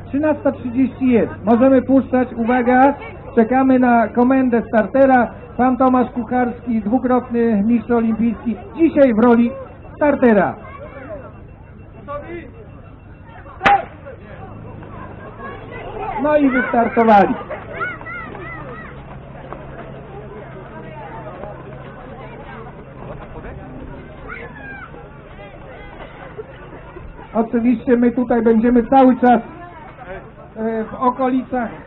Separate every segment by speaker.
Speaker 1: 13:30 jest. Możemy puszczać. Uwaga, czekamy na komendę startera. Pan Tomasz Kucharski, dwukrotny mistrz olimpijski, dzisiaj w roli startera. No i wystartowali. Oczywiście my tutaj będziemy cały czas w okolicach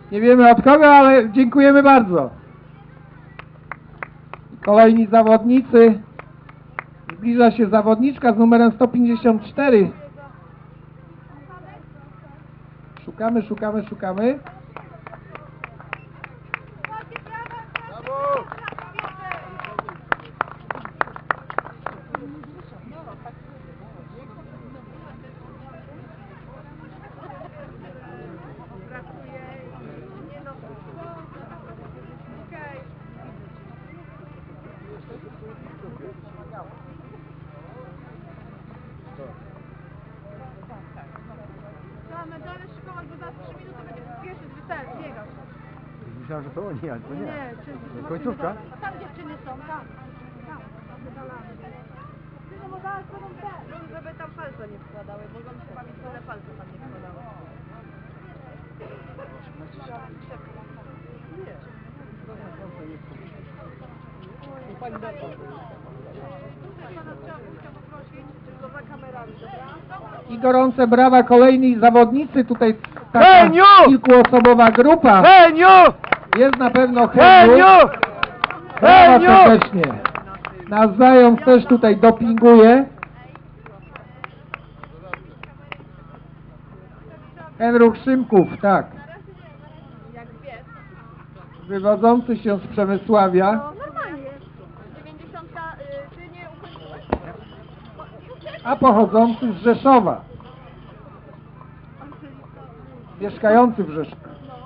Speaker 1: Nie wiemy od kogo, ale dziękujemy bardzo. Kolejni zawodnicy. Zbliża się zawodniczka z numerem 154. Szukamy.
Speaker 2: Medale szykować, bo za 3 minuty będzie pierwszy biegać.
Speaker 3: Myślałem, że to oni, ale to nie.
Speaker 2: Nie,
Speaker 3: Końcówka?
Speaker 2: A tam dziewczyny są, tam, z medalami. Ty, no bo zaraz będą te. Żeby tam palce nie wkładały, mogą się bawić, byle palce tam nie wkładały.
Speaker 3: Pani da to.
Speaker 2: Pana trzeba wójta poprosić, tylko za kamerami, dobra?
Speaker 1: I gorące brawa kolejni zawodnicy. Tutaj taka
Speaker 3: Heniu!
Speaker 1: kilkuosobowa grupa.
Speaker 3: Heniu!
Speaker 1: Jest na pewno Heniu.
Speaker 3: Heniu!
Speaker 1: Brawa
Speaker 3: Heniu!
Speaker 1: serdecznie. Nasz zając też tutaj dopinguje. Henryk Szymków, tak.
Speaker 2: Jak pies.
Speaker 1: Wywodzący się z Przemysławia.
Speaker 2: No normalnie. 90, ty nie ukończyłeś?
Speaker 1: A pochodzący z Rzeszowa. Mieszkający w Rzeszowie.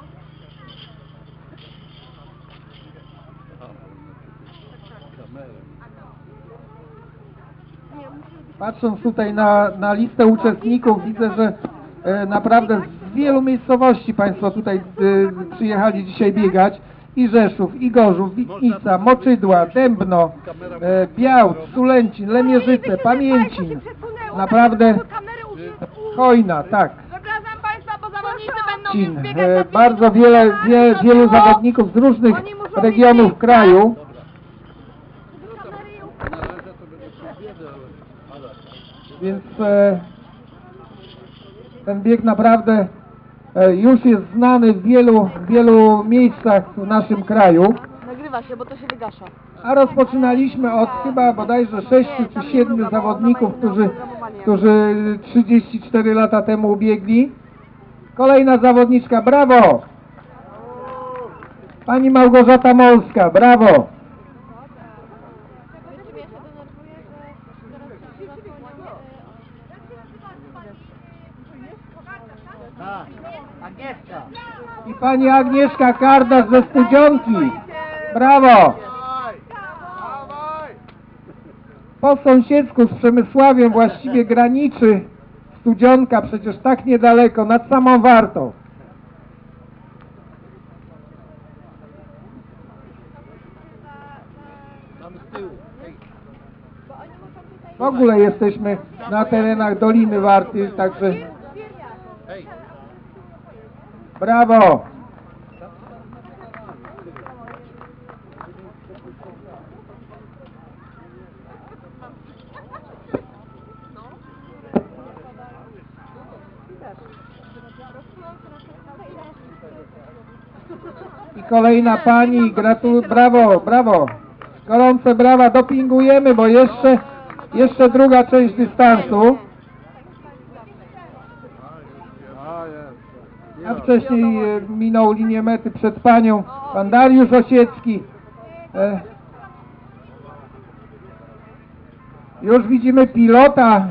Speaker 1: Patrząc tutaj na listę uczestników, widzę, że naprawdę z wielu miejscowości Państwo tutaj przyjechali dzisiaj biegać. I Rzeszów, i Gorzów, Witnica, Moczydła, Dębno, Białc, Sulęcin, Lemierzyce, Pamięcin. Naprawdę hojna, tak.
Speaker 2: Zapraszam Państwa, bo zawodnicy będą
Speaker 1: Cin.
Speaker 2: już biegać za 5
Speaker 1: Bardzo
Speaker 2: minut.
Speaker 1: wielu zawodników z różnych
Speaker 2: Oni muszą
Speaker 1: regionów
Speaker 2: mieć
Speaker 1: kraju. Więc ten bieg naprawdę już jest znany w wielu miejscach w naszym kraju.
Speaker 2: Nagrywa się, bo to się wygasza.
Speaker 1: A rozpoczynaliśmy od chyba bodajże 6 czy 7 zawodników, którzy 34 lata temu ubiegli. Kolejna zawodniczka, brawo! Pani Małgorzata Molska, brawo!
Speaker 2: Wiecie, mnie się denerwuje, że teraz
Speaker 3: Tak, Agnieszka.
Speaker 1: I pani Agnieszka Kardasz ze Studzionki, brawo! Po sąsiedzku z Przemysławiem właściwie graniczy Studzionka, przecież tak niedaleko, nad samą Wartą.
Speaker 3: Tam z tyłu.
Speaker 1: W ogóle jesteśmy na terenach Doliny Warty, także brawo! I kolejna pani, brawo! Gorące brawa, dopingujemy, bo jeszcze druga część dystansu. A wcześniej minął linię mety przed panią pan Dariusz Osiecki. Już widzimy pilota,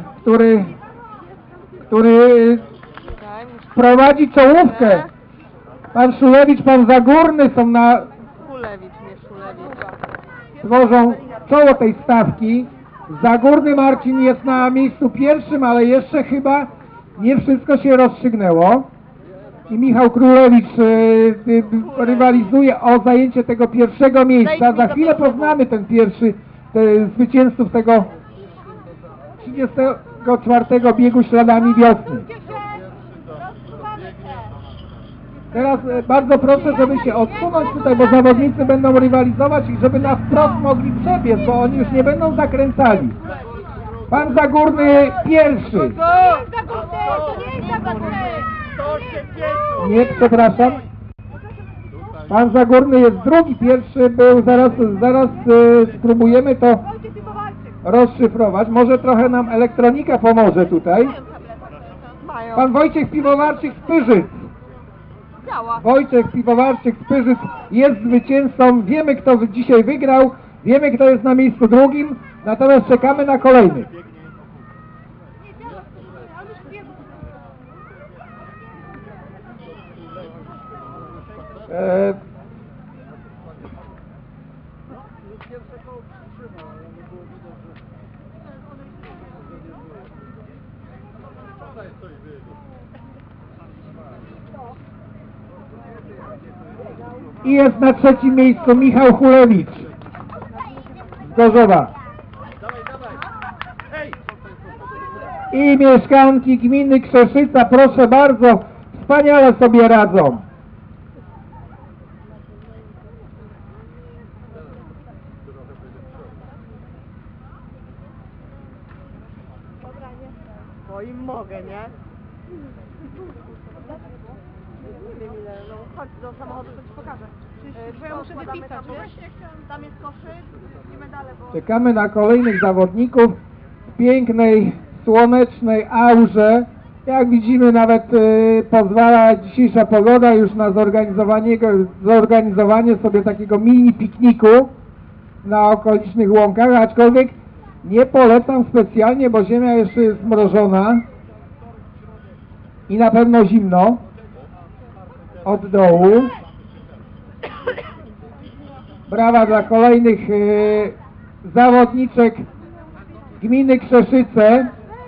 Speaker 1: który prowadzi czołówkę. Pan Szulewicz, pan Zagórny są
Speaker 2: Szulewicz, nie Szulewicz.
Speaker 1: tworzą czoło tej stawki. Zagórny Marcin jest na miejscu pierwszym, ale jeszcze chyba nie wszystko się rozstrzygnęło. I Michał Królewicz rywalizuje o zajęcie tego pierwszego miejsca. Za chwilę poznamy zwycięzców tego 34 biegu śladami wiosny. Teraz bardzo proszę, żeby się odsunąć tutaj, bo zawodnicy będą rywalizować i żeby nas wprost mogli przebiec, bo oni już nie będą zakręcali. Pan Zagórny pierwszy.
Speaker 2: To nie jest Zagórny!
Speaker 1: Nie, przepraszam. Pan Zagórny jest drugi, pierwszy był, zaraz spróbujemy to
Speaker 2: Wojciech Piwowarczyk.
Speaker 1: rozszyfrować. Może trochę nam elektronika pomoże tutaj.
Speaker 2: Mają.
Speaker 1: Pan Wojciech Piwowarczyk z Pyrzyc.
Speaker 2: Działa.
Speaker 1: Wojciech Piwowarczyk z Pyrzyc jest zwycięzcą. Wiemy, kto dzisiaj wygrał. Wiemy, kto jest na miejscu drugim. Natomiast czekamy na kolejnych.
Speaker 2: Nie działa. Ale już biegł.
Speaker 1: I jest na trzecim miejscu Michał Hulewicz z Gorzowa. I mieszkanki gminy Krzeszyca, proszę bardzo, wspaniale sobie radzą.
Speaker 2: No im mogę, nie? Nie wiem ile, no chodź do samochodu, to ci pokażę. Bo ja muszę wypisać, tam jest koszyk i medale, bo...
Speaker 1: Czekamy na kolejnych zawodników w pięknej, słonecznej aurze. Jak widzimy, nawet pozwala dzisiejsza pogoda już na zorganizowanie sobie takiego mini pikniku na okolicznych łąkach, aczkolwiek nie polecam specjalnie, bo ziemia jeszcze jest zmrożona i na pewno zimno od dołu. Brawa dla kolejnych zawodniczek gminy Krzeszyce.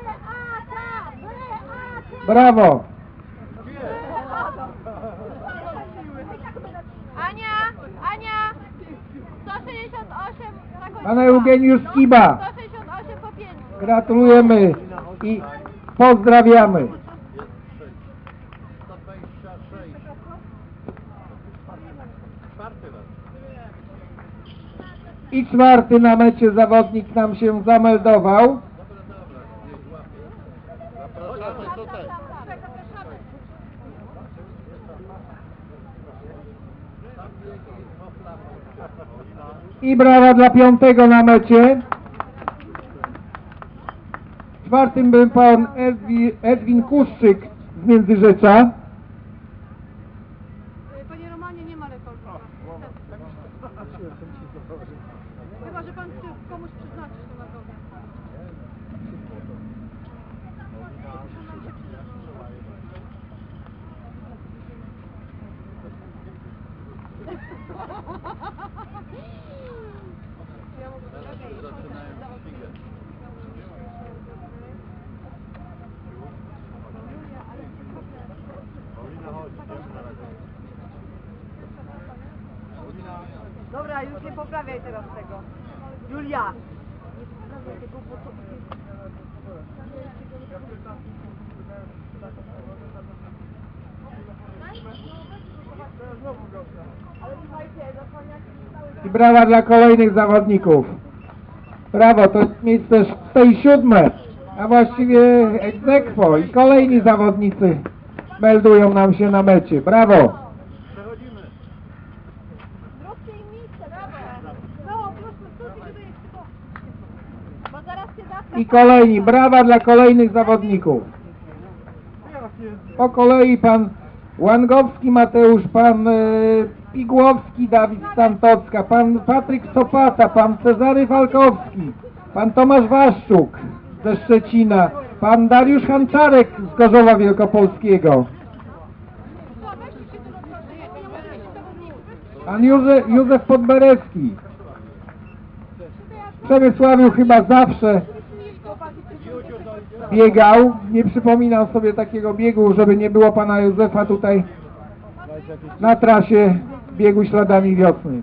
Speaker 1: Brawo!
Speaker 2: Ania! 168 zakończyła.
Speaker 1: Pan Eugeniusz Kiba.
Speaker 2: 168 po 5.
Speaker 1: Gratulujemy i pozdrawiamy. I czwarty na mecie zawodnik nam się zameldował. I brawa dla piątego na mecie. Czwartym był pan Edwin Kuszczyk z Międzyrzecza.
Speaker 2: Panie Romanie, nie ma rekordu. Chyba, że pan chce komuś przeznaczyć tę nagrodę. Dobra, już nie poprawiaj teraz tego. Julia! Nie poprawiaj tego, bo to... Ale słuchajcie,
Speaker 1: I brawa dla kolejnych zawodników. Brawo, to jest miejsce 607, a właściwie ex aequo i kolejni zawodnicy meldują nam się na mecie. Brawo!
Speaker 2: zróbcie im miejsce, brawo! No, proszę, stójcie tutaj tylko. Bo zaraz się da...
Speaker 1: I kolejni, brawa dla kolejnych zawodników. Po kolei pan Łangowski Mateusz, pan Pigłowski Dawid Stantocka, pan Patryk Sopata, pan Cezary Walkowski, pan Tomasz Waszczuk ze Szczecina, pan Dariusz Hanczarek z Gorzowa Wielkopolskiego, pan Józef Podberewski. W Przemysławiu chyba zawsze biegał. Nie przypominam sobie takiego biegu, żeby nie było pana Józefa tutaj na trasie biegu śladami wiosny.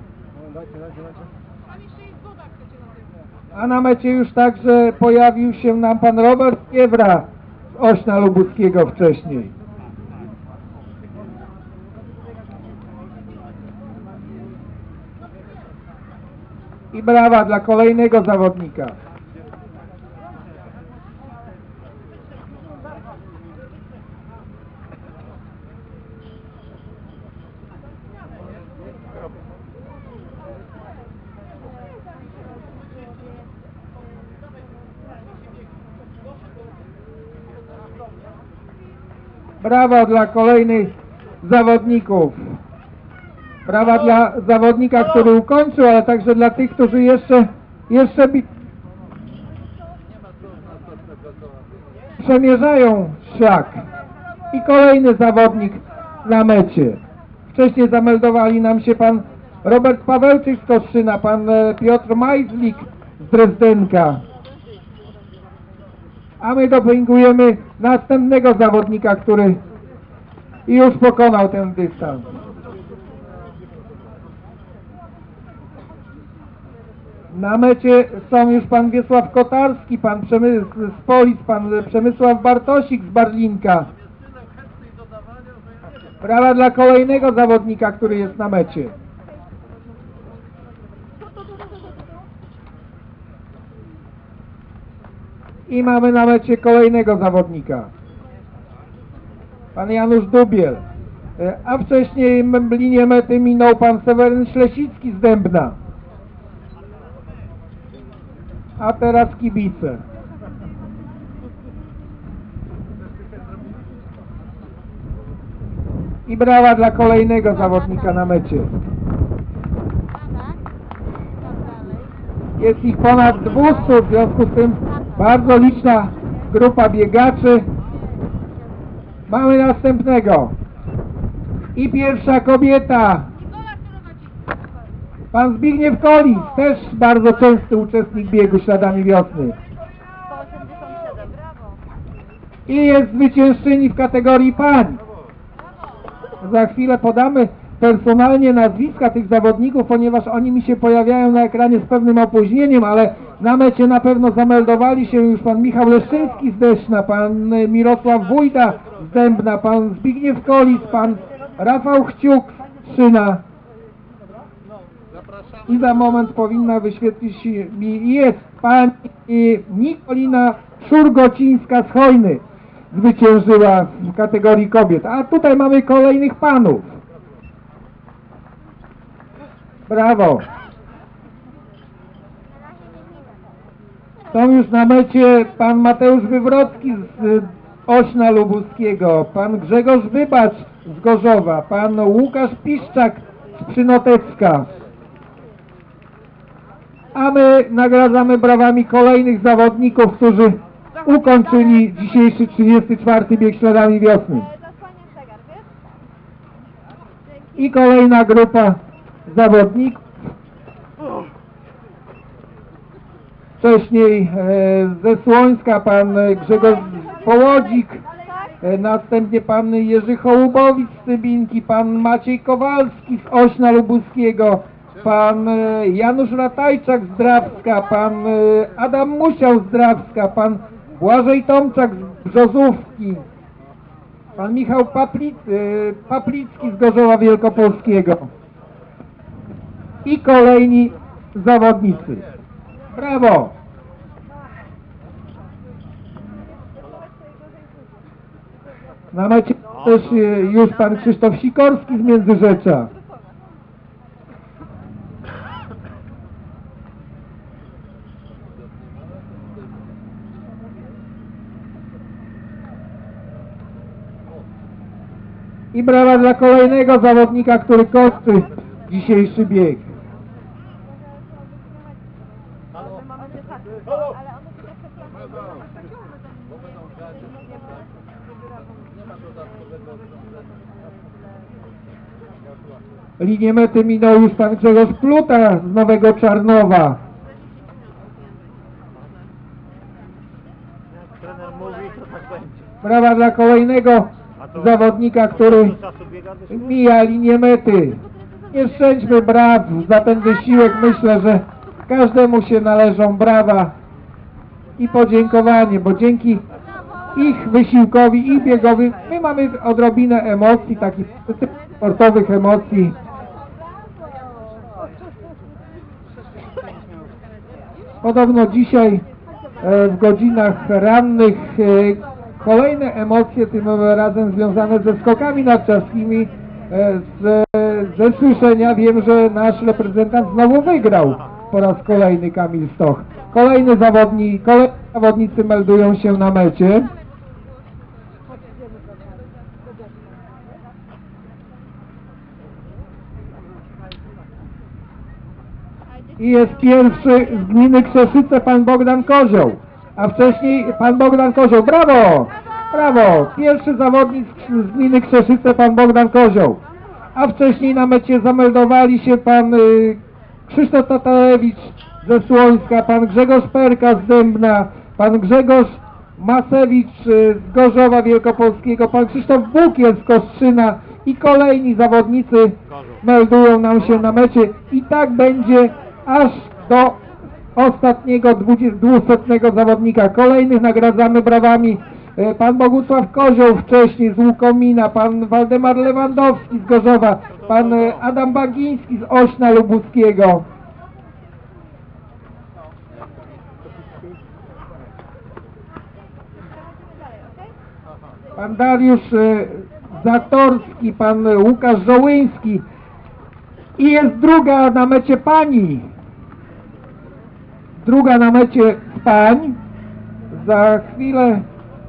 Speaker 1: A na mecie już także pojawił się nam pan Robert Kiewra z Ośna Lubuckiego wcześniej. I brawa dla kolejnego zawodnika. Brawa dla kolejnych zawodników. Brawa dla zawodnika, który ukończył, ale także dla tych, którzy jeszcze przemierzają szlak. I kolejny zawodnik na mecie. Wcześniej zameldowali nam się pan Robert Pawełczyk z Kostrzyna, pan Piotr Majzlik z Drezdenka. A my dopingujemy następnego zawodnika, który już pokonał ten dystans. Na mecie są już pan Wiesław Kotarski, pan z Polic, pan Przemysław Bartosik z Barlinka. Brawa dla kolejnego zawodnika, który jest na mecie. I mamy na mecie kolejnego zawodnika. Pan Janusz Dubiel. A wcześniej linię mety minął pan Seweryn Ślesicki z Dębna. A teraz kibice. I brawa dla kolejnego zawodnika na mecie. Jest ich ponad 200, w związku z tym bardzo liczna grupa biegaczy. Mamy następnego. I pierwsza kobieta. Pan Zbigniew Kolis, też bardzo częsty uczestnik biegu Śladami Wiosny.
Speaker 2: 187, brawo.
Speaker 1: I jest zwyciężczyni w kategorii pań. Za chwilę podamy personalnie nazwiska tych zawodników, ponieważ oni mi się pojawiają na ekranie z pewnym opóźnieniem, ale na mecie na pewno zameldowali się już pan Michał Leszczyński z Deszna, pan Mirosław Wójda z Dębna, pan Zbigniew Kolis, pan Rafał Chciuk z Szyna. I za moment powinna wyświetlić mi, jest pani Nikolina Szurgocińska z Chojny. Zwyciężyła w kategorii kobiet. A tutaj mamy kolejnych panów. Brawo. Są już na mecie pan Mateusz Wywrocki z Ośna Lubuskiego, pan Grzegorz Wybacz z Gorzowa, pan Łukasz Piszczak z Przynotecka. A my nagradzamy brawami kolejnych zawodników, którzy ukończyli dzisiejszy 34. bieg Śladami Wiosny. I kolejna grupa zawodników. Wcześniej ze Słońska pan Grzegorz Połodzik, następnie pan Jerzy Hołubowicz z Cybinki, pan Maciej Kowalski z Ośna Lubuskiego, pan Janusz Ratajczak z Drawska, pan Adam Musiał z Drawska, pan Błażej Tomczak z Brzozówki, pan Michał Paplicki z Gorzowa Wielkopolskiego i kolejni zawodnicy. Brawo! Na mecie też już pan Krzysztof Sikorski z Międzyrzecza. I brawa dla kolejnego zawodnika, który kończy dzisiejszy bieg. Linię mety minął już pan Grzegorz Pluta z Nowego Czarnowa.
Speaker 3: Trener mówi, to tak będzie.
Speaker 1: Brawa dla kolejnego zawodnika, który mija linię mety. Nie szczędźmy braw za ten wysiłek. Myślę, że każdemu się należą brawa i podziękowanie, bo dzięki ich wysiłkowi i biegowi my mamy odrobinę emocji, takich sportowych emocji. Podobno dzisiaj w godzinach rannych kolejne emocje, tym razem związane ze skokami narciarskimi. Ze słyszenia wiem, że nasz reprezentant znowu wygrał po raz kolejny, Kamil Stoch. Kolejni zawodnicy meldują się na mecie. I jest pierwszy z gminy Krzeszyce pan Bogdan Kozioł. A wcześniej pan Bogdan Kozioł. Brawo! Brawo! Pierwszy zawodnik z gminy Krzeszyce pan Bogdan Kozioł. A wcześniej na mecie zameldowali się pan Krzysztof Tatarewicz ze Słońska, pan Grzegorz Perka z Dębna, pan Grzegorz Masewicz z Gorzowa Wielkopolskiego, pan Krzysztof Bukiel z Kostrzyna i kolejni zawodnicy meldują nam się na mecie i tak będzie aż do ostatniego 200 zawodnika. Kolejnych nagradzamy brawami. Pan Bogusław Kozioł wcześniej z Łukomina, pan Waldemar Lewandowski z Gorzowa, pan Adam Bagiński z Ośna Lubuskiego. Pan Dariusz Zatorski, pan Łukasz Żołyński i jest druga na mecie pani. Druga na mecie pań. Za chwilę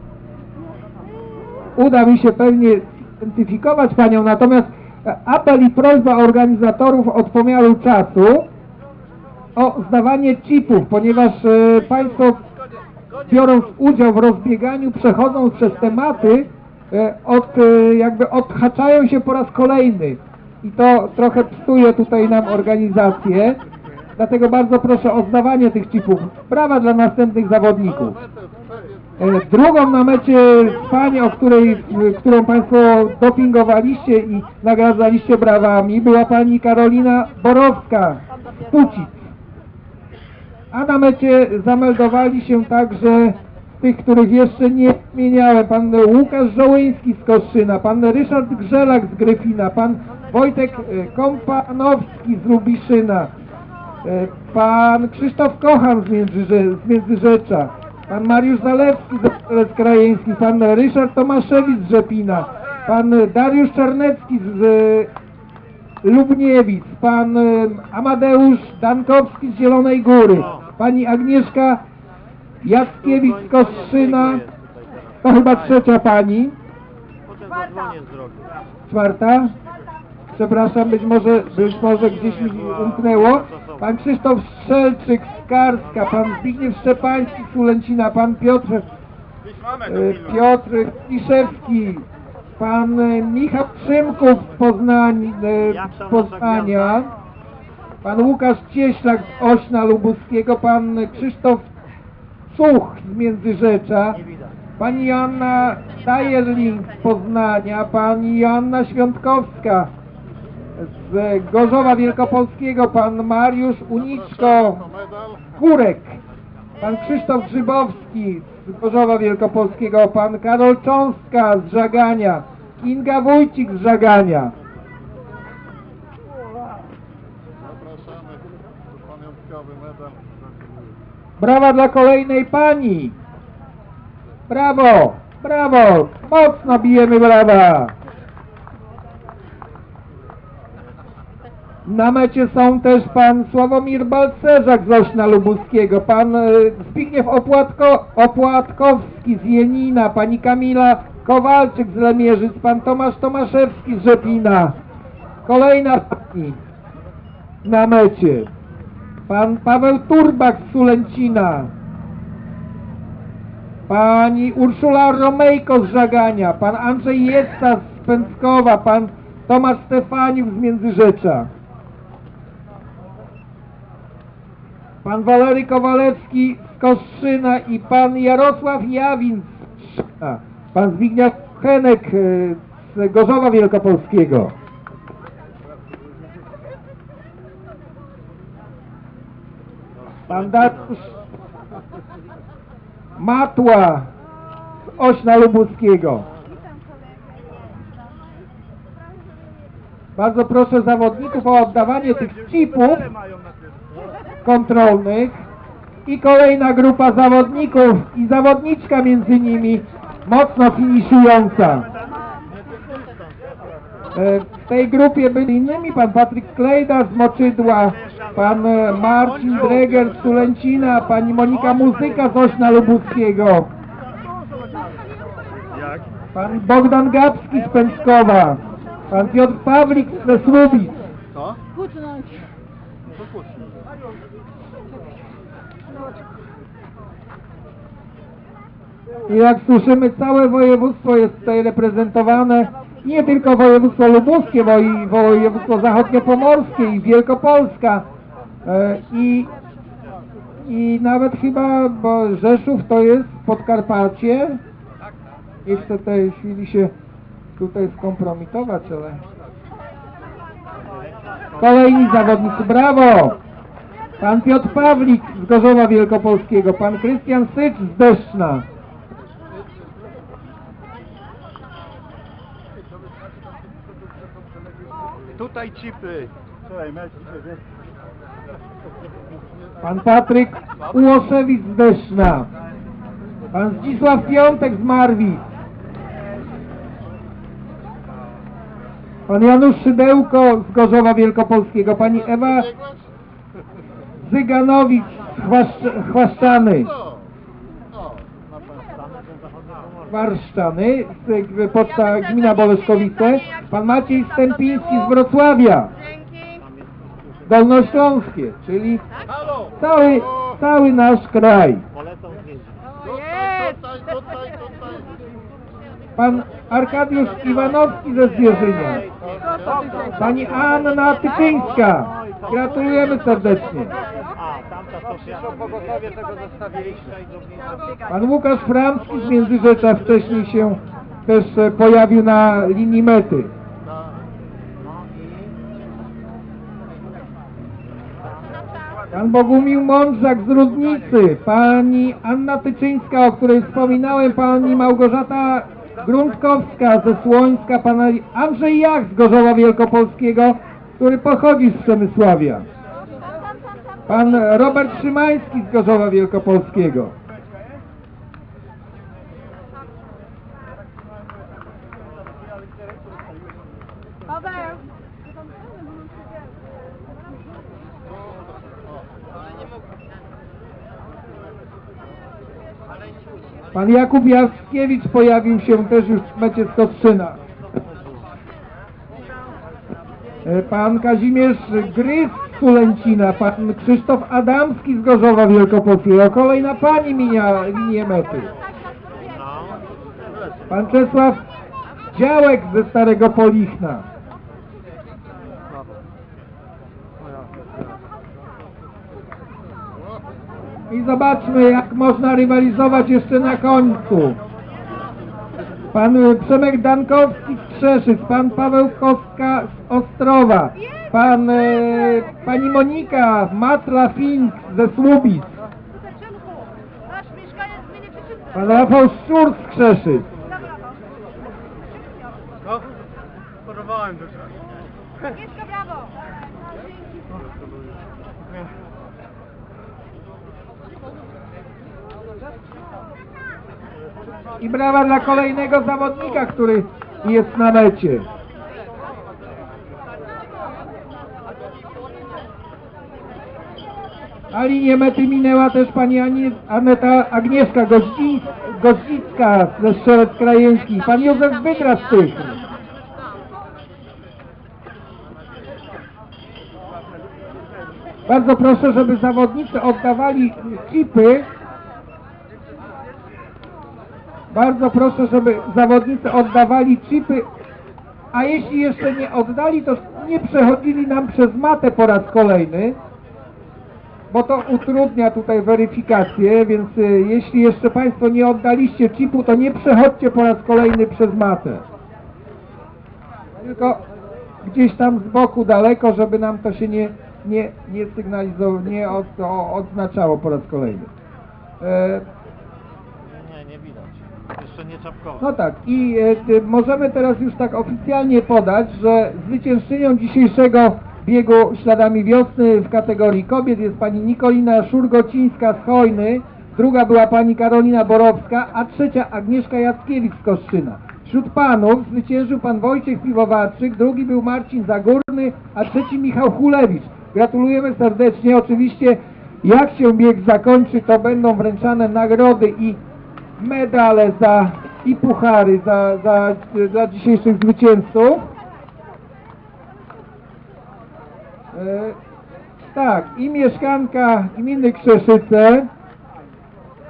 Speaker 1: uda mi się pewnie zidentyfikować panią, natomiast apel i prośba organizatorów od pomiaru czasu o zdawanie chipów, ponieważ państwo biorąc udział w rozbieganiu, przechodząc przez tematy, jakby odhaczają się po raz kolejny i to trochę psuje tutaj nam organizację, dlatego bardzo proszę o zdawanie tych chipów. Brawa dla następnych zawodników. Drugą na mecie pani, którą państwo dopingowaliście i nagradzaliście brawami, była pani Karolina Borowska z Pucic. A na mecie zameldowali się także tych, których jeszcze nie wymieniałem, pan Łukasz Żołyński z Kostrzyna, pan Ryszard Grzelak z Gryfina, pan Wojtek Kompanowski z Lubiszyna, pan Krzysztof Kochan z Międzyrzecza, pan Mariusz Zalewski z Krajeński, pan Ryszard Tomaszewicz z Rzepina, pan Dariusz Czarnecki z Lubniewic, pan Amadeusz Dankowski z Zielonej Góry, pani Agnieszka Jackiewicz z Kostrzyna, to chyba trzecia pani. Czwarta? Przepraszam, być może gdzieś mi umknęło. Pan Krzysztof Strzelczyk z Karska, pan Zbigniew Szczepański z Sulęcina, pan Piotr Piszewski, pan Michał Szymków z Poznania, pan Łukasz Cieślak z Ośna Lubuskiego, pan Krzysztof Cuch z Międzyrzecza, pani Joanna Dajerling z Poznania, pani Joanna Świątkowska z Gorzowa Wielkopolskiego, pan Mariusz Uniczko Kurek, pan Krzysztof Grzybowski z Gorzowa Wielkopolskiego, pan Karol Cząstka z Żagania, Kinga Wójcik z Żagania.
Speaker 4: Zapraszamy, pamiątkowy medal.
Speaker 1: Brawa dla kolejnej pani. Brawo, brawo, mocno bijemy brawa. Na mecie są też pan Sławomir Balcerzak z Ośna Lubuskiego, pan Zbigniew Opłatkowski z Jenina, pani Kamila Kowalczyk z Lemierzyc, pan Tomasz Tomaszewski z Rzepina. Kolejna pani na mecie. Pan Paweł Turbak z Sulęcina, pani Urszula Romejko z Żagania, pan Andrzej Jesta z Pęckowa, pan Tomasz Stefaniuk z Międzyrzecza, pan Walery Kowalewski z Kostrzyna i pan Jarosław Jawin z Strzyna, pan Zbigniew Henek z Gorzowa Wielkopolskiego. Pan Dariusz Matła z Ośna Lubuskiego. Bardzo proszę zawodników o oddawanie tych chipów kontrolnych i kolejna grupa zawodników i zawodniczka między nimi mocno finiszująca. W tej grupie byli innymi pan Patryk Klejda z Moczydła, pan Marcin Dreger z Sulęcina, pani Monika Muzyka z Ośna Lubuskiego, pan Bogdan Gapski z Pęckowa, pan Piotr Pawlik ze Słubic.
Speaker 4: Co?
Speaker 2: Kucnąć.
Speaker 4: To kucnij.
Speaker 1: I jak słyszymy, całe województwo jest tutaj reprezentowane. Nie tylko województwo lubuskie, bo i województwo zachodniopomorskie i Wielkopolska. I nawet chyba, bo Rzeszów to jest Podkarpacie. Nie chcę w tej chwili się tutaj skompromitować, ale... Kolejni zawodnicy, brawo! Pan Piotr Pawlik z Gorzowa Wielkopolskiego, pan Krystian Sycz z Deszczna.
Speaker 3: Tutaj cipy. Słuchaj,
Speaker 1: Pan Patryk Ułoszewicz z Deszczna. Pan Zdzisław Piątek z Marwic. Pan Janusz Szydełko z Gorzowa Wielkopolskiego. Pani Ewa Zyganowicz z Chwaszczany. Warszczany, poczta gmina Boleszkowice. Pan Maciej Stępiński z Wrocławia. Dolnośląskie, czyli cały nasz kraj. Pan Arkadiusz Iwanowski ze Zwierzynia. Pani Anna Tyczyńska. Gratulujemy serdecznie. Pan Łukasz Framski z Międzyrzecza wcześniej się też pojawił na linii mety. Pan Bogumił Mądrzak z Rudnicy, pani Anna Tyczyńska, o której wspominałem, pani Małgorzata Gruntkowska ze Słońska, pan Andrzej Jach z Gorzowa Wielkopolskiego, który pochodzi z Przemysławia. Pan Robert Szymański z Gorzowa Wielkopolskiego. Pan Jakub Jackiewicz pojawił się też już w mecie z Kostrzyna. Pan Kazimierz Gryz z Sulęcina, pan Krzysztof Adamski z Gorzowa Wielkopolskiego. Kolejna pani mija linię mety. Pan Czesław Działek ze Starego Polichna. I zobaczmy, jak można rywalizować jeszcze na końcu. Pan Przemek Dankowski z Krzeszyc, pan Paweł Kostka z Ostrowa, pani Monika Matla-Fink ze Słubic, pan Rafał Szczur z Krzeszyc.
Speaker 3: No, porwałem to.
Speaker 2: Agnieszka, brawo!
Speaker 1: I brawa dla kolejnego zawodnika, który jest na mecie. A linię mety minęła też pani Agnieszka Goździcka ze Strzelec Krajeński, pan Józef Wydra z tych. Bardzo proszę, żeby zawodnicy oddawali chipy. Bardzo proszę, żeby zawodnicy oddawali chipy, a jeśli jeszcze nie oddali, to nie przechodzili nam przez matę po raz kolejny, bo to utrudnia tutaj weryfikację, więc jeśli jeszcze Państwo nie oddaliście chipu, to nie przechodźcie po raz kolejny przez matę. Tylko gdzieś tam z boku daleko, żeby nam to się nie sygnalizowało, nie odznaczało po raz kolejny.
Speaker 3: Nie widać. Jeszcze nie czapkowo.
Speaker 1: No tak, i możemy teraz już tak oficjalnie podać, że zwyciężczynią dzisiejszego biegu Śladami Wiosny w kategorii kobiet jest pani Nikolina Szurgocińska z Chojny, druga była pani Karolina Borowska, a trzecia Agnieszka Jackiewicz z Kostrzyna. Wśród panów zwyciężył pan Wojciech Piwowarczyk, drugi był Marcin Zagórny, a trzeci Michał Hulewicz. Gratulujemy serdecznie. Oczywiście jak się bieg zakończy, to będą wręczane nagrody i medale i puchary dla dzisiejszych zwycięzców. Tak, i mieszkanka gminy Krzeszyce,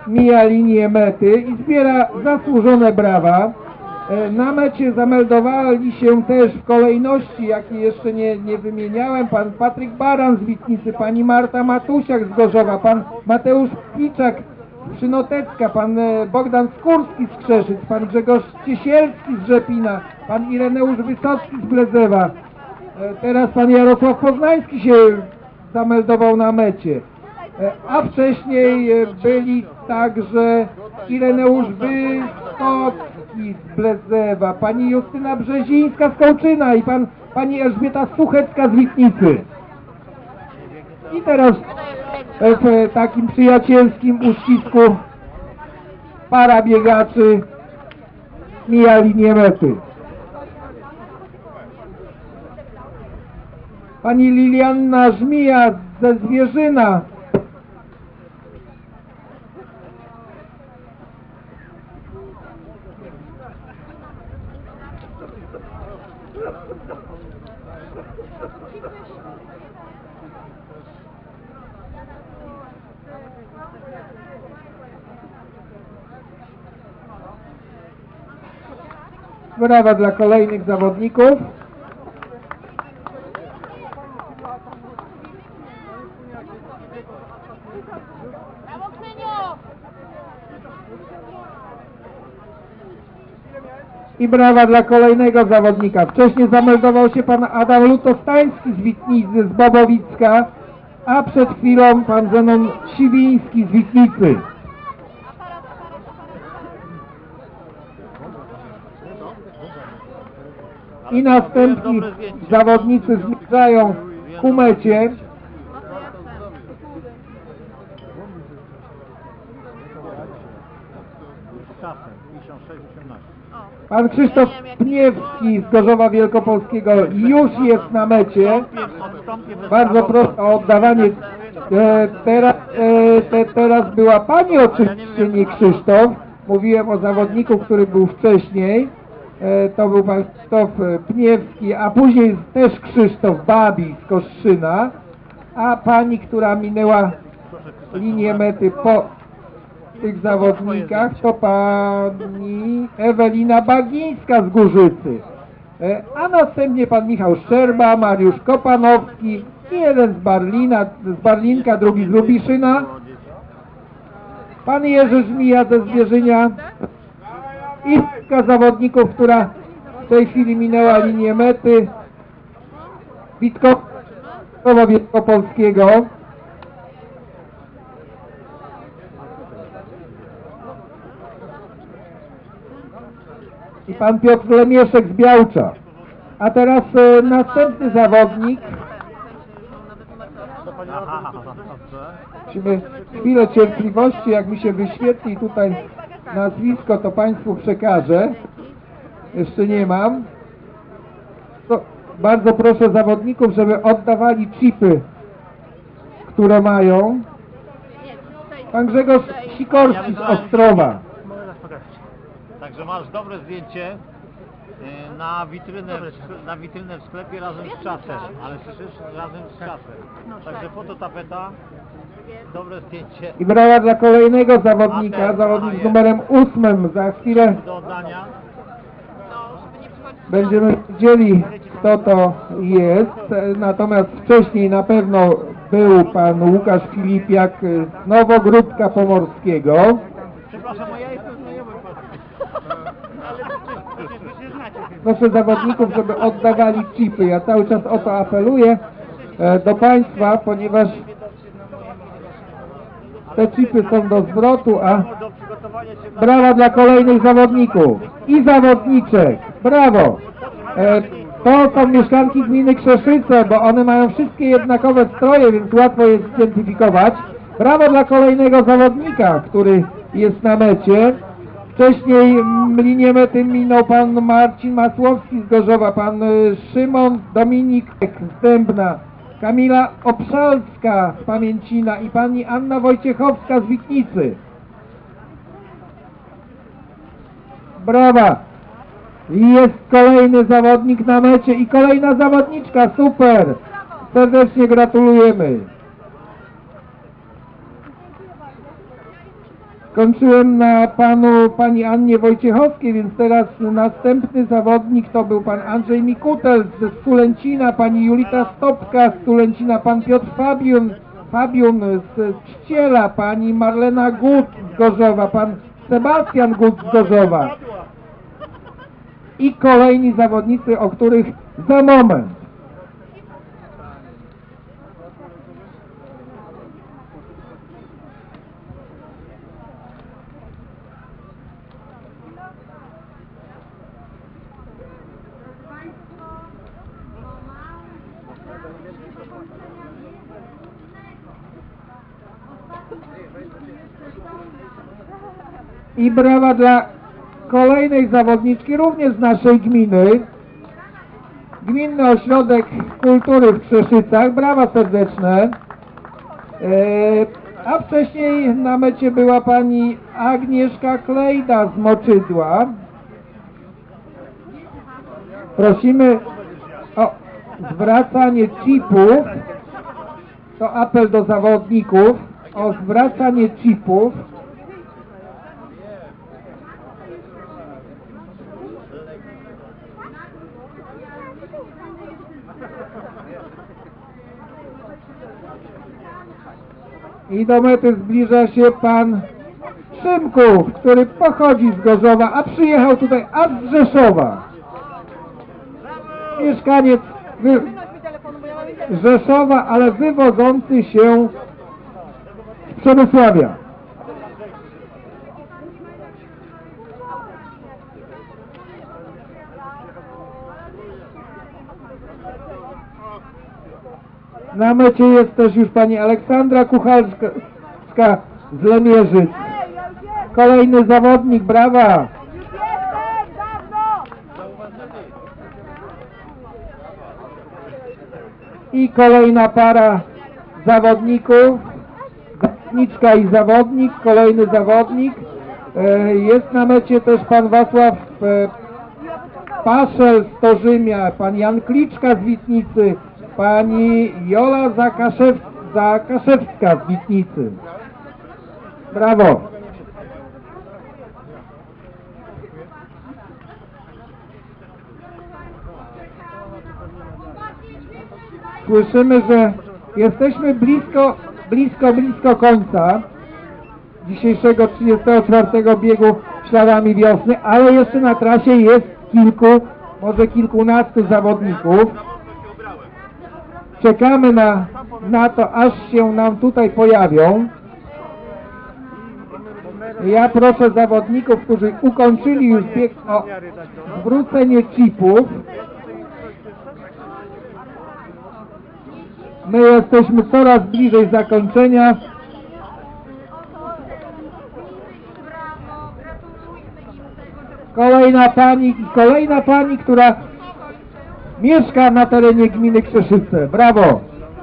Speaker 1: mija linię mety i zbiera zasłużone brawa. Na mecie zameldowali się też w kolejności, jakiej jeszcze nie wymieniałem, pan Patryk Baran z Witnicy, pani Marta Matusiak z Gorzowa, pan Mateusz Piczak z Przynotecka, pan Bogdan Skórski z Krzeszyc, pan Grzegorz Ciesielski z Rzepina, pan Ireneusz Wysocki z Blezewa. Teraz pan Jarosław Poznański się zameldował na mecie. A wcześniej byli także Ireneusz Wysocki z Blezewa, pani Justyna Brzezińska z Kołczyna i pani Elżbieta Suchecka z Witnicy. I teraz w takim przyjacielskim uścisku para biegaczy mija linię mety. Pani Lilianna Żmija ze Zwierzyna. Brawa dla kolejnych zawodników. I brawa dla kolejnego zawodnika. Wcześniej zameldował się pan Adam Lutostański z Witnicy, z Bobowicka, a przed chwilą pan Zenon Siwiński z Witnicy. I następni zawodnicy zmierzają ku mecie. Pan Krzysztof Pniewski z Gorzowa Wielkopolskiego już jest na mecie. Bardzo proszę o oddawanie. Teraz była pani oczywiście, nie Krzysztof. Mówiłem o zawodniku, który był wcześniej. To był pan Krzysztof Pniewski, a później też Krzysztof Babi z Kostrzyna. A pani, która minęła linię mety po tych zawodnikach, to pani Ewelina Bagińska z Górzycy. A następnie pan Michał Szczerba, Mariusz Kopanowski, jeden z Barlinka, drugi z Lubiszyna, pan Jerzy Żmija ze Zwierzynia i kilka zawodników, która w tej chwili minęła linię mety, Witkowa Wielkopolskiego. I pan Piotr Lemieszek z Białcza. A teraz następny zawodnik. Musimy chwilę cierpliwości, jak mi się wyświetli tutaj nazwisko, to państwu przekażę. Jeszcze nie mam. To bardzo proszę zawodników, żeby oddawali chipy, które mają. Pan Grzegorz Sikorski z Ostrowa.
Speaker 3: Także masz dobre zdjęcie na witrynę w sklepie razem z czasem, ale słyszysz? Razem z czasem. Także fototapeta, dobre zdjęcie.
Speaker 1: I brawa dla kolejnego zawodnika, zawodnik z numerem 8. Za chwilę
Speaker 3: Do oddania.
Speaker 1: będziemy wiedzieli, kto to jest. Natomiast wcześniej na pewno był pan Łukasz Filipiak z Nowogródka Pomorskiego.
Speaker 3: Przepraszam, ja jestem znajomym pana. Ale przecież wy się znacie.
Speaker 1: Proszę zawodników, żeby oddawali chipy. Ja cały czas o to apeluję do państwa, ponieważ te chipy są do zwrotu, a brawa dla kolejnych zawodników i zawodniczek. Brawo! To są mieszkanki gminy Krzeszyce, bo one mają wszystkie jednakowe stroje, więc łatwo je zidentyfikować. Brawo dla kolejnego zawodnika, który jest na mecie. Wcześniej linię mety minął pan Marcin Masłowski z Gorzowa, pan Szymon Dominik z Dębna, Kamila Obszalska z Pamięcina i pani Anna Wojciechowska z Witnicy. Brawa! Jest kolejny zawodnik na mecie i kolejna zawodniczka, super! Serdecznie gratulujemy. Skończyłem na pani Annie Wojciechowskiej, więc teraz następny zawodnik to był pan Andrzej Mikutel z Sulęcina, pani Julita Stopka z Sulęcina, pan Piotr Fabiun z Czciela, pani Marlena Gut z Gorzowa, pan Sebastian Gut z Gorzowa i kolejni zawodnicy, o których za moment. I brawa dla kolejnej zawodniczki, również z naszej gminy. Gminny Ośrodek Kultury w Krzeszycach. Brawa serdeczne. A wcześniej na mecie była pani Agnieszka Klejda z Moczydła. Prosimy o zwracanie chipów. To apel do zawodników o zwracanie chipów. I do mety zbliża się pan Szymków, który pochodzi z Gorzowa, a przyjechał tutaj aż z Rzeszowa. Mieszkaniec Rzeszowa, ale wywodzący się z Przemysławia. Na mecie jest też już pani Aleksandra Kuchalska z Lemierzyc. Kolejny zawodnik, brawa! I kolejna para zawodników, zawodniczka i zawodnik, kolejny zawodnik. Jest na mecie też pan Wacław Paszel z Torzymia, pan Jan Kliczka z Witnicy, pani Jola Zakaszewska z Witnicy. Brawo! Słyszymy, że jesteśmy blisko końca dzisiejszego 34. biegu śladami wiosny, ale jeszcze na trasie jest może kilkunastu zawodników. Czekamy na to, aż się nam tutaj pojawią. Ja proszę zawodników, którzy ukończyli już bieg, o zwrócenie chipów. My jesteśmy coraz bliżej zakończenia. Kolejna pani, która mieszka na terenie gminy Krzeszyce. Brawo!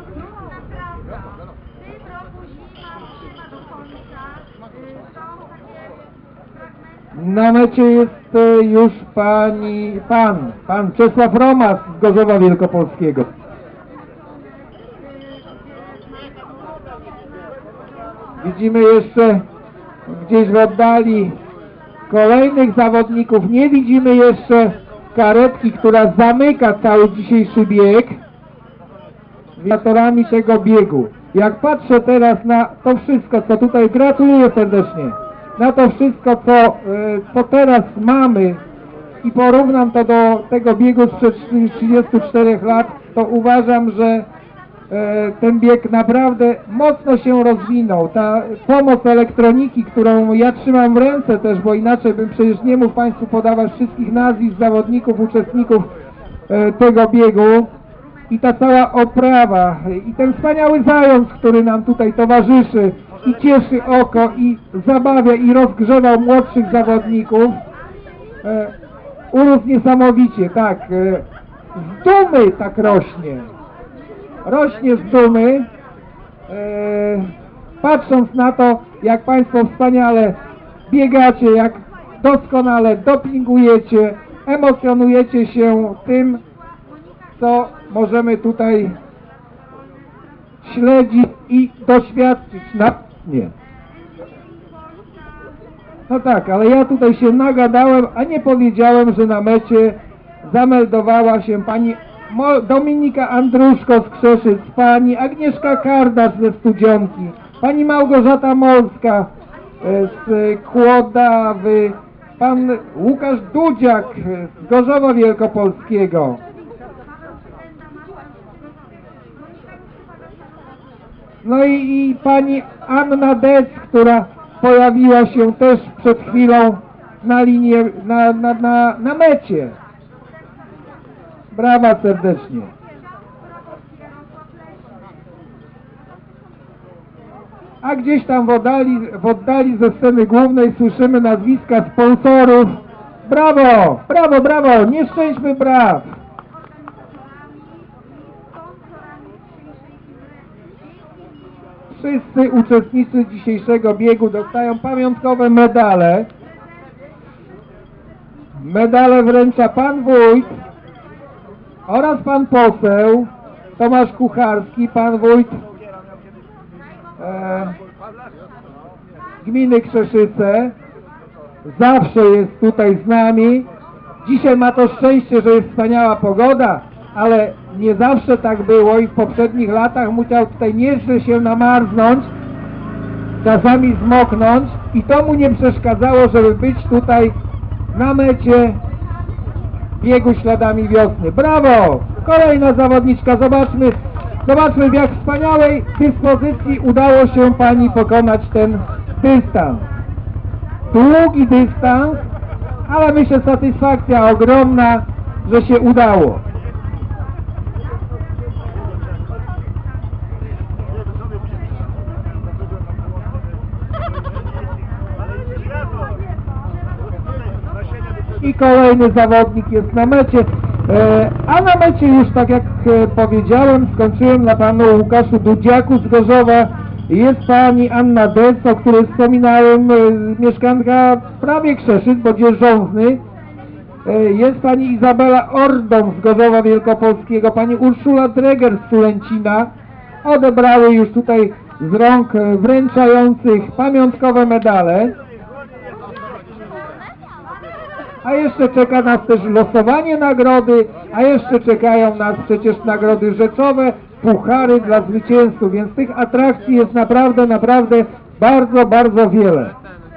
Speaker 1: Na mecie jest już pan Czesław Romas z Gorzowa Wielkopolskiego. Widzimy jeszcze gdzieś w oddali kolejnych zawodników. Nie widzimy jeszcze karetki, która zamyka cały dzisiejszy bieg, organizatorami tego biegu. Jak patrzę teraz na to wszystko, co tutaj, gratuluję serdecznie, na to wszystko, co teraz mamy i porównam to do tego biegu sprzed 34 lat, to uważam, że ten bieg naprawdę mocno się rozwinął. Ta pomoc elektroniki, którą ja trzymam w ręce też, bo inaczej bym przecież nie mógł Państwu podawać wszystkich nazwisk zawodników, uczestników tego biegu, i ta cała oprawa, i ten wspaniały zając, który nam tutaj towarzyszy i cieszy oko, i zabawia, i rozgrzewał młodszych zawodników, urósł niesamowicie, tak, z dumy tak rośnie z dumy, patrząc na to, jak Państwo wspaniale biegacie, jak doskonale dopingujecie, emocjonujecie się tym, co możemy tutaj śledzić i doświadczyć na nie. No tak, ale ja tutaj się nagadałem, a nie powiedziałem, że na mecie zameldowała się pani Dominika Andruszko z Krzeszyc, pani Agnieszka Kardasz ze Studzionki, pani Małgorzata Molska z Kłodawy, pan Łukasz Dudziak z Gorzowa Wielkopolskiego. No i pani Anna Dec, która pojawiła się też przed chwilą na linie, na mecie. Brawa serdecznie. A gdzieś tam w oddali ze sceny głównej słyszymy nazwiska sponsorów. Brawo, brawo, brawo, nie szczęśmy braw. Wszyscy uczestnicy dzisiejszego biegu dostają pamiątkowe medale. Medale wręcza pan wójt oraz pan poseł Tomasz Kucharski, pan wójt gminy Krzeszyce. Zawsze jest tutaj z nami. Dzisiaj ma to szczęście, że jest wspaniała pogoda, ale nie zawsze tak było i w poprzednich latach musiał tutaj nieźle się namarznąć, czasami zmoknąć i to mu nie przeszkadzało, żeby być tutaj na mecie biegu śladami wiosny. Brawo! Kolejna zawodniczka, zobaczmy w jak wspaniałej dyspozycji udało się pani pokonać ten dystans. Długi dystans, ale myślę satysfakcja ogromna, że się udało. I kolejny zawodnik jest na mecie, a na mecie już, tak jak powiedziałem, skończyłem na panu Łukaszu Dudziaku z Gorzowa. Jest pani Anna Dec, o której wspominałem, mieszkanka prawie Krzeszyc, bo dzierżązny. Jest pani Izabela Ordon z Gorzowa Wielkopolskiego, pani Urszula Dreger z Sulęcina. Odebrały już tutaj z rąk wręczających pamiątkowe medale. A jeszcze czeka nas też losowanie nagrody, a jeszcze czekają nas przecież nagrody rzeczowe, puchary dla zwycięzców, więc tych atrakcji jest naprawdę bardzo, bardzo wiele.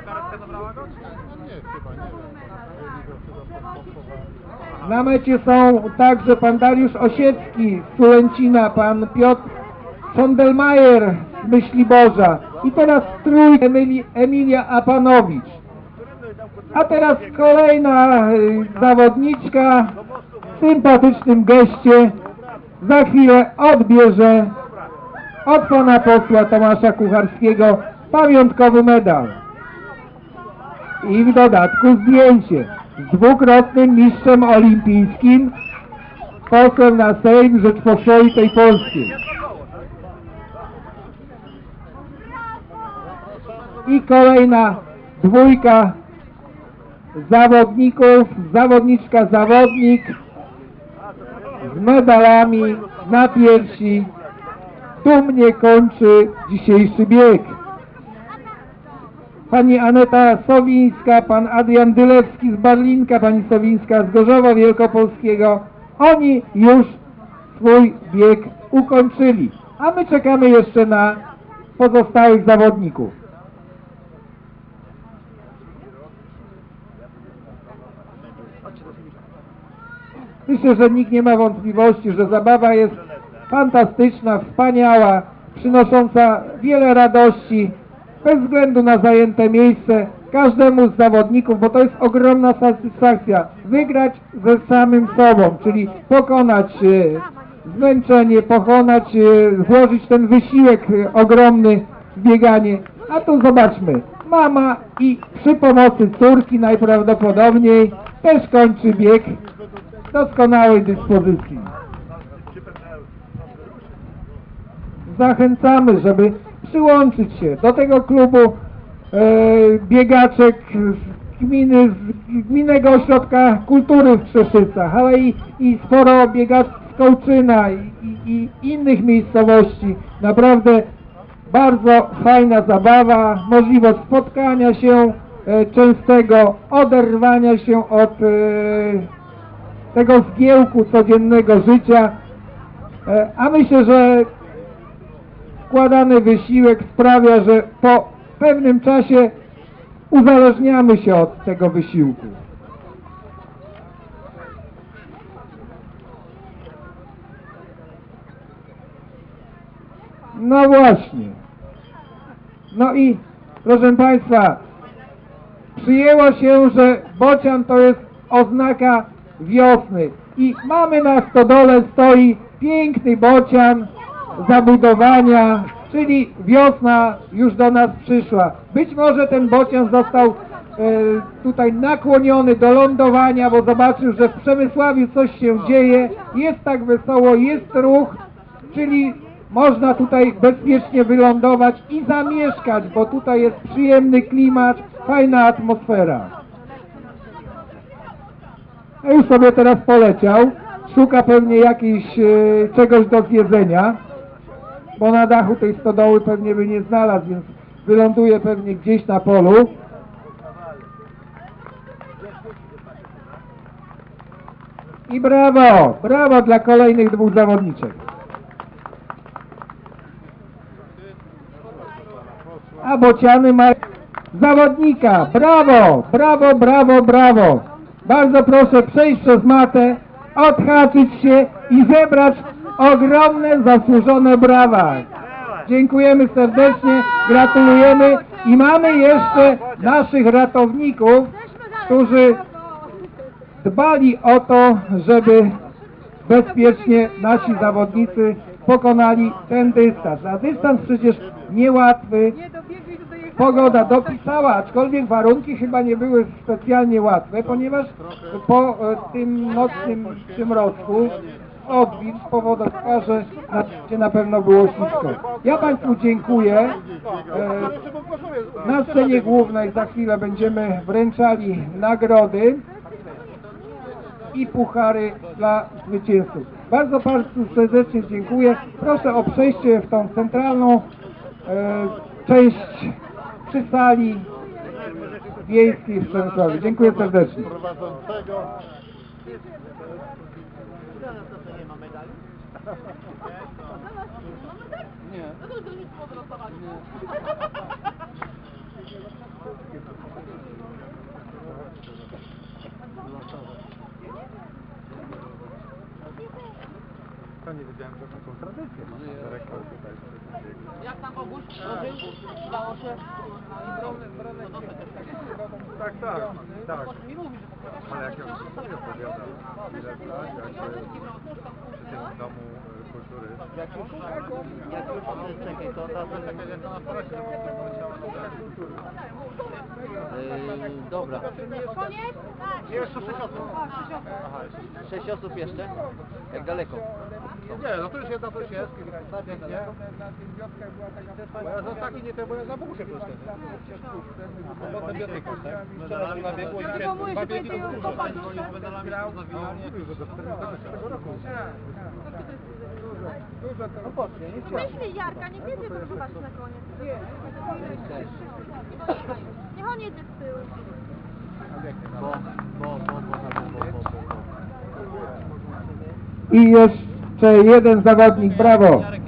Speaker 1: Na mecie są także pan Dariusz Osiecki z Sulęcina, pan Piotr Sondelmajer z Myśliborza i teraz trójka Emilia Apanowicz. A teraz kolejna zawodniczka w sympatycznym geście za chwilę odbierze od pana posła Tomasza Kucharskiego pamiątkowy medal. I w dodatku zdjęcie z dwukrotnym mistrzem olimpijskim, posłem na Sejm Rzeczpospolitej Polskiej. I kolejna dwójka zawodników, zawodniczka, zawodnik z medalami na piersi dumnie kończy dzisiejszy bieg. Pani Aneta Sowińska, pan Adrian Dylewski z Barlinka, pani Sowińska z Gorzowa Wielkopolskiego. Oni już swój bieg ukończyli, a my czekamy jeszcze na pozostałych zawodników. Myślę, że nikt nie ma wątpliwości, że zabawa jest fantastyczna, wspaniała, przynosząca wiele radości, bez względu na zajęte miejsce, każdemu z zawodników, bo to jest ogromna satysfakcja, wygrać ze samym sobą, czyli pokonać zmęczenie, włożyć ten wysiłek ogromny w bieganie. A tu zobaczmy, mama i przy pomocy córki najprawdopodobniej też kończy bieg w doskonałej dyspozycji. Zachęcamy, żeby przyłączyć się do tego klubu biegaczek z Gminnego Ośrodka Kultury w Krzeszycach, ale i sporo biegaczy z Kołczyna i innych miejscowości. Naprawdę bardzo fajna zabawa, możliwość spotkania się częstego, oderwania się od tego zgiełku codziennego życia, a myślę, że wkładany wysiłek sprawia, że po pewnym czasie uzależniamy się od tego wysiłku. No właśnie. No i proszę Państwa, przyjęło się, że bocian to jest oznaka wiosny i mamy na stodole stoi piękny bocian zabudowania, czyli wiosna już do nas przyszła. Być może ten bocian został tutaj nakłoniony do lądowania, bo zobaczył, że w Przemysławiu coś się dzieje, jest tak wesoło, jest ruch, czyli można tutaj bezpiecznie wylądować i zamieszkać, bo tutaj jest przyjemny klimat, fajna atmosfera. A już sobie teraz poleciał, szuka pewnie czegoś do zjedzenia, bo na dachu tej stodoły pewnie by nie znalazł, więc wyląduje pewnie gdzieś na polu. I brawo, brawo dla kolejnych dwóch zawodniczek. A bociany mają zawodnika. Brawo, brawo, brawo, brawo. Bardzo proszę przejść przez matę, odhaczyć się i zebrać ogromne, zasłużone brawa. Dziękujemy serdecznie, gratulujemy i mamy jeszcze naszych ratowników, którzy dbali o to, żeby bezpiecznie nasi zawodnicy pokonali ten dystans. A dystans przecież niełatwy. Pogoda dopisała, aczkolwiek warunki chyba nie były specjalnie łatwe, ponieważ po tym nocnym przymrozku odwilż spowodował, że na pewno było ślisko. Ja Państwu dziękuję. Na scenie głównej za chwilę będziemy wręczali nagrody i puchary dla zwycięzców. Bardzo Państwu serdecznie dziękuję. Proszę o przejście w tą centralną część przy sali wiejskiej w Przemysławiu. Dziękuję serdecznie.
Speaker 4: Prowadzącego. Nie.
Speaker 5: To nie wiedziałem, że taką tradycję ma dyrektor tutaj.
Speaker 2: Jak tam Boguś? Udało się?
Speaker 5: Tak, tak, tak. Ale jak ja sobie opowiadam, ile tak, jak w tym domu kultury.
Speaker 3: Czekaj, to dobra.
Speaker 2: Koniec?
Speaker 5: Jeszcze 6 osób.
Speaker 3: Aha, 6 osób jeszcze? Jak daleko?
Speaker 5: Nie, no to już jedna coś jest. Bo ja za taki nie, bo ja za buszę plus ten. Potem biotryką, tak? Na biegu i dwa biegi do buszy. Mówił, że do 40 roku. No pocznie, nie chciałem.
Speaker 2: Myśli Jarka, nie będzie to zobaczyć na koniec. Niech on jedzie z tyłu.
Speaker 1: I jeszcze jeden zawodnik, brawo.